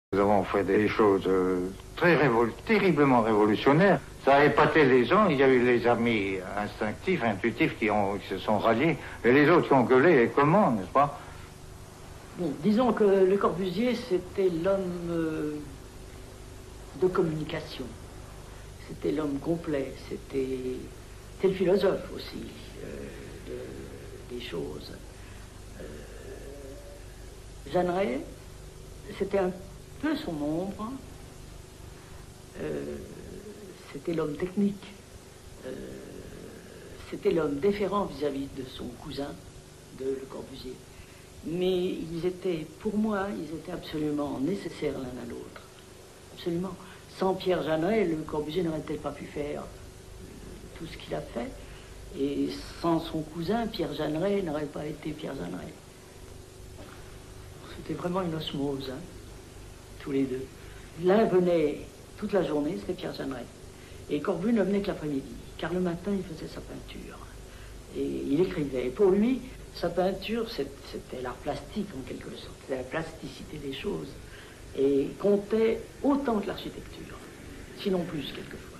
Nous avons fait des choses terriblement révolutionnaires. Ça a épaté les gens. Il y a eu les amis instinctifs, intuitifs qui se sont ralliés. Et les autres qui ont gueulé. Et comment, n'est-ce pas? Bon, disons que Le Corbusier, c'était l'homme de communication. C'était l'homme complet. C'était le philosophe aussi des choses. Jeanneret, c'était un peu son ombre. C'était l'homme technique. C'était l'homme déférent vis-à-vis de son cousin, de Le Corbusier. Mais ils étaient, pour moi, ils étaient absolument nécessaires l'un à l'autre. Absolument. Sans Pierre Jeanneret, Le Corbusier n'aurait peut-être pas pu faire tout ce qu'il a fait. Et sans son cousin, Pierre Jeanneret n'aurait pas été Pierre Jeanneret. C'était vraiment une osmose, hein, tous les deux. L'un venait toute la journée, c'était Pierre Jeanneret. Et Corbu ne venait que l'après-midi, car le matin, il faisait sa peinture. Et il écrivait. Et pour lui, sa peinture, c'était l'art plastique, en quelque sorte. C'était la plasticité des choses. Et comptait autant que l'architecture, sinon plus, quelquefois.